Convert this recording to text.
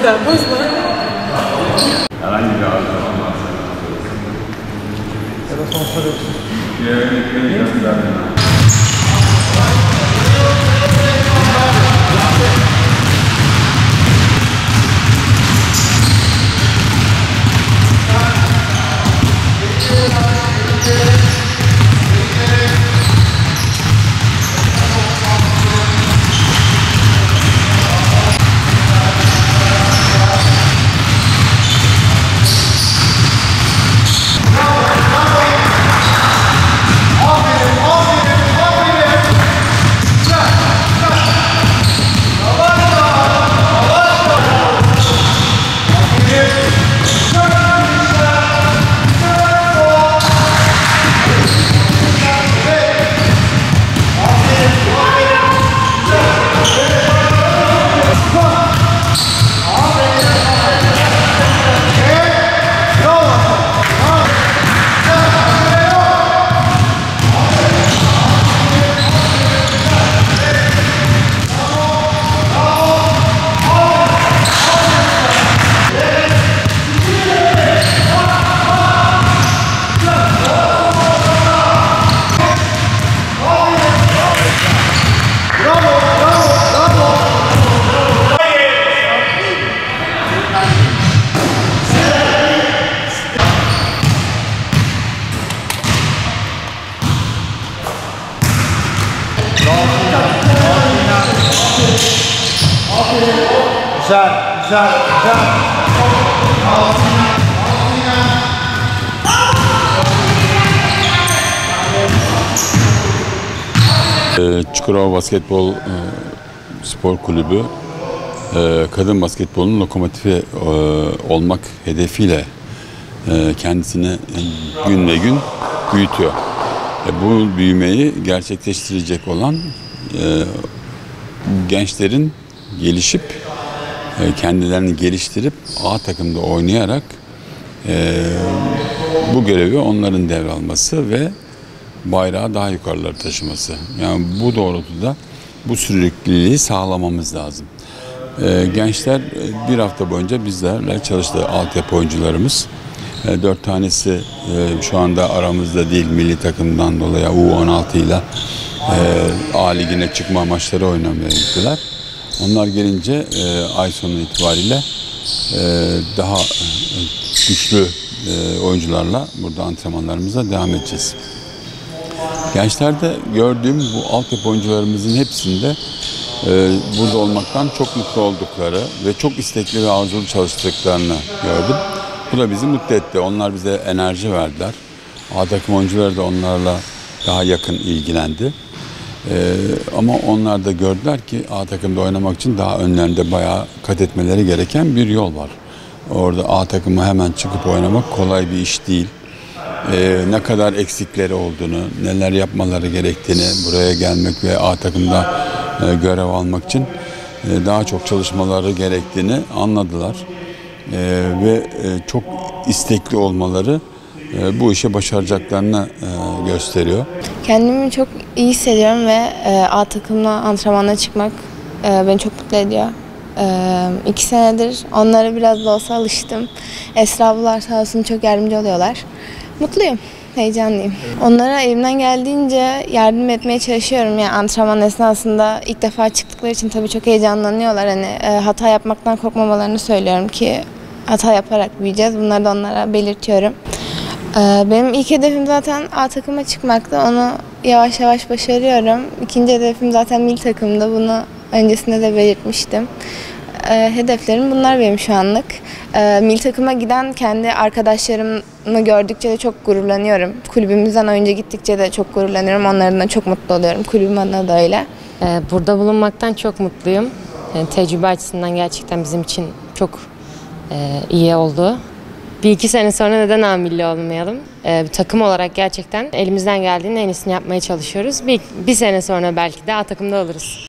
tempo hızlı. Herhangi bir arıza olmazsa. Ya da sonuçta yoksun. Güzel, güzel, güzel. Çukurova Basketbol Spor Kulübü kadın basketbolunun lokomotifi olmak hedefiyle kendisini gün ve gün büyütüyor. Bu büyümeyi gerçekleştirecek olan gençlerin gelişip kendilerini geliştirip A takımda oynayarak bu görevi onların devralması ve bayrağı daha yukarılara taşıması. Yani bu doğrultuda bu sürekliliği sağlamamız lazım. Gençler bir hafta boyunca bizlerle çalıştı, altyapı oyuncularımız. 4 tanesi şu anda aramızda değil, milli takımdan dolayı U16 ile A Ligi'ne çıkma maçları oynamaya gittiler. Onlar gelince ay sonu itibariyle daha güçlü oyuncularla burada antrenmanlarımıza devam edeceğiz. Gençlerde gördüğüm bu altyapı oyuncularımızın hepsinde burada olmaktan çok mutlu oldukları ve çok istekli ve arzulu çalıştıklarını gördüm. Bu da bizi mutlu etti. Onlar bize enerji verdiler. A takım oyuncuları da onlarla daha yakın ilgilendi. Ama onlar da gördüler ki A takımda oynamak için daha önlerinde bayağı kat etmeleri gereken bir yol var. Orada A takımı hemen çıkıp oynamak kolay bir iş değil. Ne kadar eksikleri olduğunu, neler yapmaları gerektiğini, buraya gelmek ve A takımda görev almak için daha çok çalışmaları gerektiğini anladılar. Ve çok istekli olmaları bu işi başaracaklarını gösteriyor. Kendimi çok iyi hissediyorum ve A takımla antrenmana çıkmak beni çok mutlu ediyor. 2 senedir onlara biraz da olsa alıştım. Esra ablalar sağ olsun çok yardımcı oluyorlar. Mutluyum, heyecanlıyım. Onlara elimden geldiğince yardım etmeye çalışıyorum. Yani antrenman esnasında ilk defa çıktıkları için tabii çok heyecanlanıyorlar. Hani hata yapmaktan korkmamalarını söylüyorum ki hata yaparak büyüyeceğiz. Bunları da onlara belirtiyorum. Benim ilk hedefim zaten A takıma çıkmaktı. Onu yavaş yavaş başarıyorum. İkinci hedefim zaten milli takımda. Bunu öncesinde de belirtmiştim. Hedeflerim bunlar benim şu anlık. Milli takıma giden kendi arkadaşlarımı gördükçe de çok gururlanıyorum. Kulübümüzden oyuncu gittikçe de çok gururlanıyorum. Onlardan çok mutlu oluyorum. Kulübüm adına da öyle. Burada bulunmaktan çok mutluyum. Tecrübe açısından gerçekten bizim için çok iyi oldu. 1-2 sene sonra neden A milli olmayalım? Takım olarak gerçekten elimizden geldiğinin en iyisini yapmaya çalışıyoruz. Bir sene sonra belki de A takımda oluruz.